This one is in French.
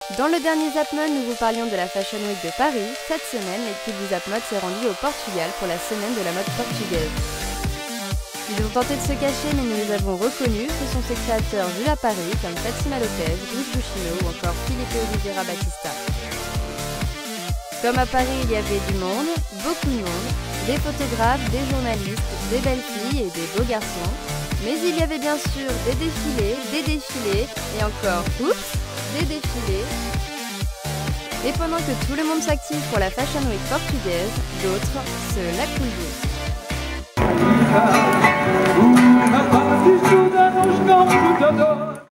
Dans le dernier Zapmode, nous vous parlions de la Fashion Week de Paris. Cette semaine, l'équipe du Zapmode s'est rendue au Portugal pour la semaine de la mode portugaise. Ils ont tenté de se cacher, mais nous les avons reconnus. Ce sont ses créateurs vus à Paris, comme Fatima Lopez, Luis Buchino ou encore Filipe Oliveira Batista. Comme à Paris, il y avait du monde, beaucoup de monde, des photographes, des journalistes, des belles filles et des beaux garçons. Mais il y avait bien sûr des défilés et encore, des défilés. Et pendant que tout le monde s'active pour la Fashion Week portugaise, d'autres se la coulent douce. Uma paz que estuda nos campos da dor.